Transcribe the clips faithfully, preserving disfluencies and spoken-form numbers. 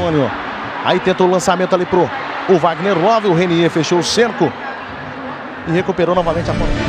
Antônio. Aí tenta o lançamento ali pro o Wagner Love. O Renier fechou o cerco e recuperou novamente a bola.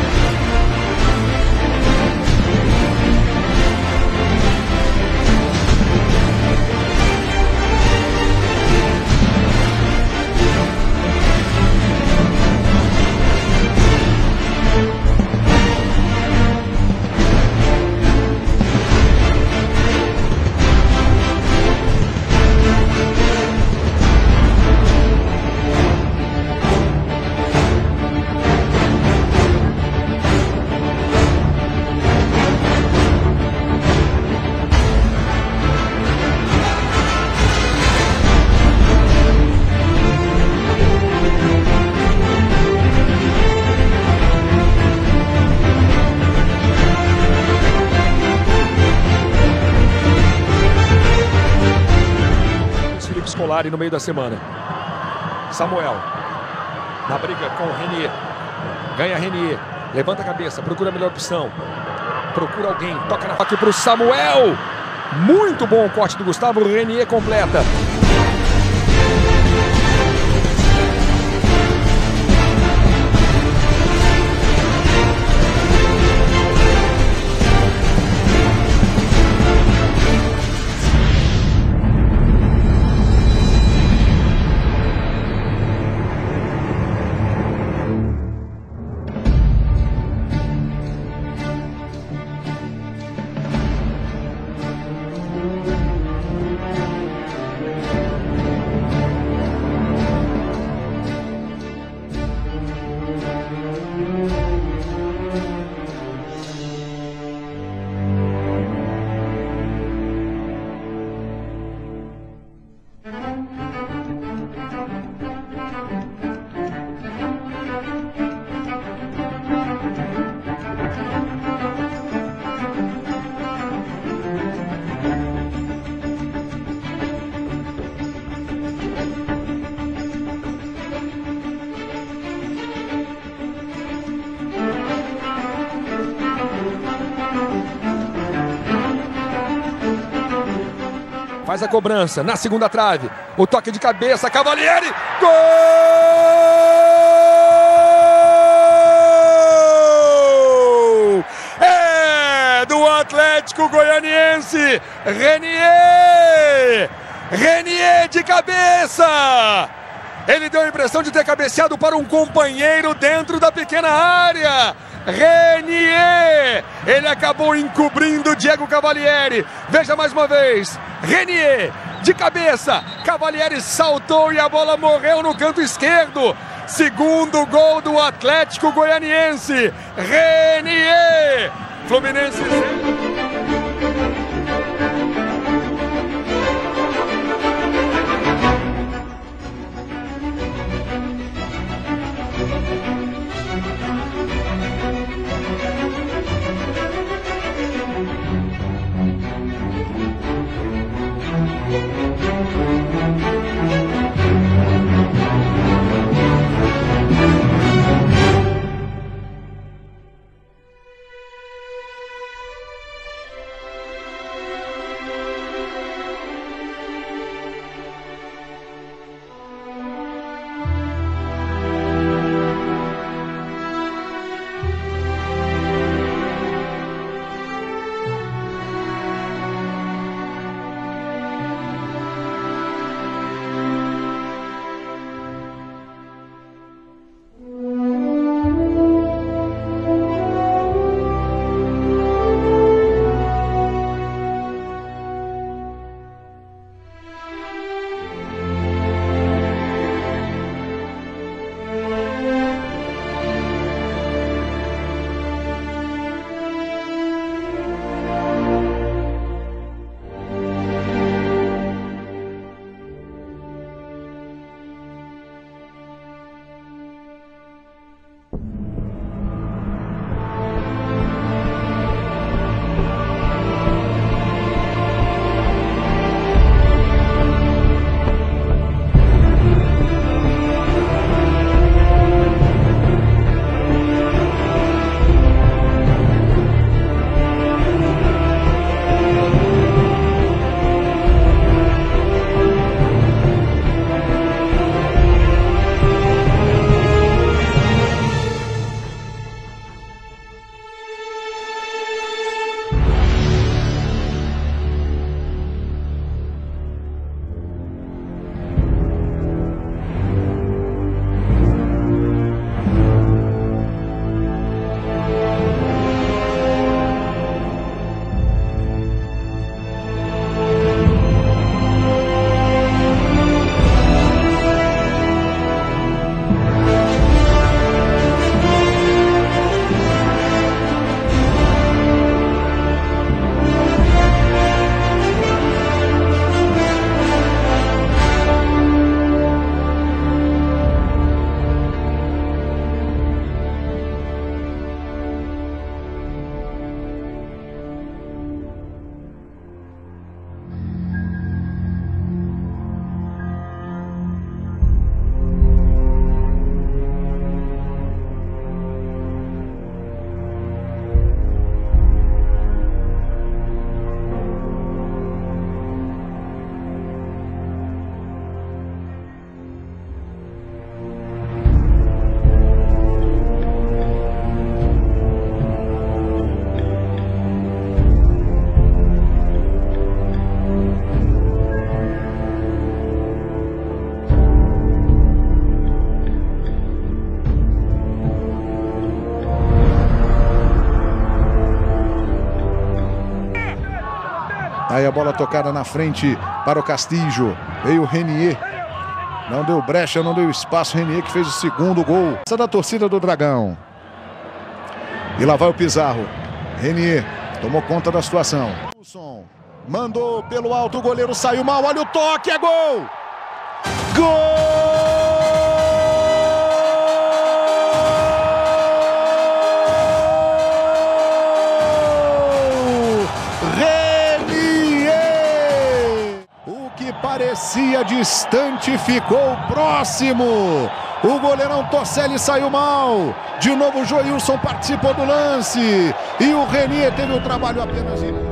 Scolari no meio da semana. Samuel na briga com o Renier. Ganha Renier. Levanta a cabeça. Procura a melhor opção. Procura alguém. Toca na faca para o Samuel. Muito bom o corte do Gustavo. O Renier completa. Faz a cobrança na segunda trave. O toque de cabeça, Cavalieri. Gol! É do Atlético Goianiense. Renier! Renier de cabeça! Ele deu a impressão de ter cabeceado para um companheiro dentro da pequena área. Renier! Ele acabou encobrindo Diego Cavalieri. Veja mais uma vez. Renier de cabeça. Cavalieri saltou e a bola morreu no canto esquerdo. Segundo gol do Atlético Goianiense. Renier! Fluminense. Aí a bola tocada na frente para o Castillo. Veio o Renier. Não deu brecha, não deu espaço. Renier que fez o segundo gol. Essa da torcida do Dragão. E lá vai o Pizarro. Renier tomou conta da situação. Mandou pelo alto, o goleiro saiu mal. Olha o toque, é gol! Gol! Parecia distante, ficou próximo. O goleirão Toselli saiu mal. De novo o Joilson participou do lance. E o Renier teve o trabalho apenas de...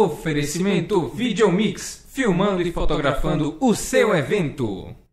Oferecimento Videomix, filmando e fotografando o seu evento.